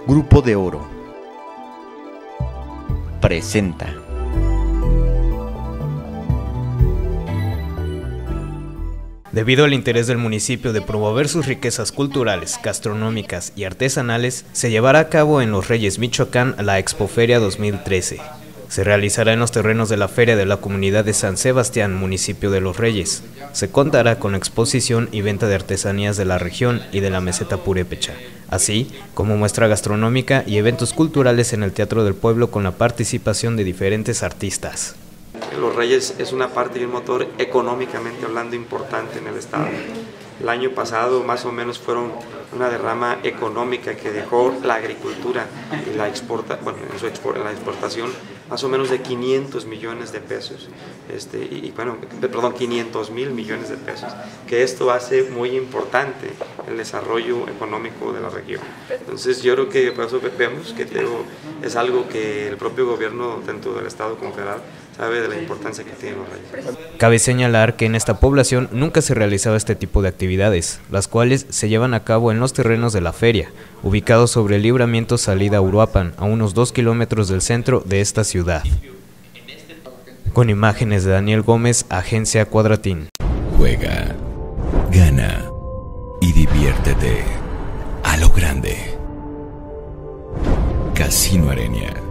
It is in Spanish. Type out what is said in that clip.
Grupo de Oro presenta Debido al interés del municipio de promover sus riquezas culturales, gastronómicas y artesanales, se llevará a cabo en Los Reyes, Michoacán, la Expoferia 2013. Se realizará en los terrenos de la Feria de la Comunidad de San Sebastián, municipio de Los Reyes. Se contará con exposición y venta de artesanías de la región y de la meseta purépecha, así como muestra gastronómica y eventos culturales en el Teatro del Pueblo con la participación de diferentes artistas. Los Reyes es una parte y un motor económicamente hablando importante en el estado. El año pasado más o menos fueron una derrama económica que dejó la agricultura y la la exportación más o menos de 500 millones de pesos, 500,000 millones de pesos, que esto hace muy importante el desarrollo económico de la región. Entonces yo creo que por eso vemos que es algo que el propio gobierno, tanto del estado como federal, sabe de la importancia que tienen los Reyes. Cabe señalar que en esta población nunca se realizaba este tipo de actividades, las cuales se llevan a cabo en los terrenos de la feria, ubicados sobre el libramiento salida a Uruapan, a unos 2 kilómetros del centro de esta ciudad. Con imágenes de Daniel Gómez, Agencia Cuadratín. Juega, gana y diviértete a lo grande. Casino Arenia.